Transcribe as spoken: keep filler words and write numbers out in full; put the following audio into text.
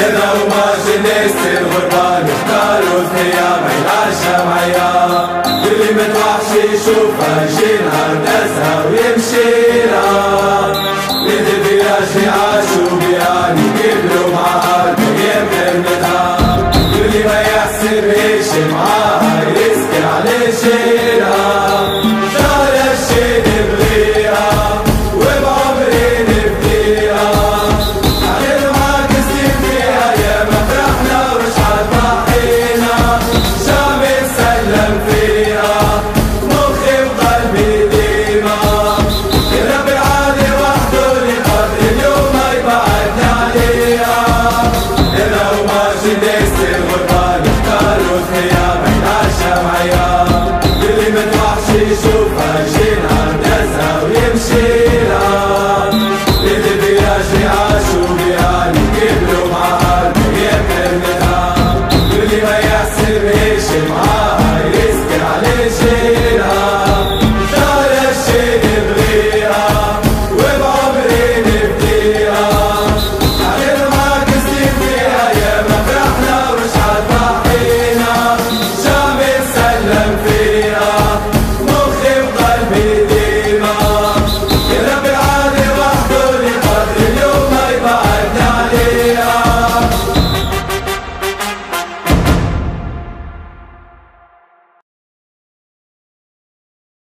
هذا هما جناس الغربان اختاروا ثنيا ما يلعش معايا اللي متوحش يشوفها يجي نهار ناسها ويمشي لها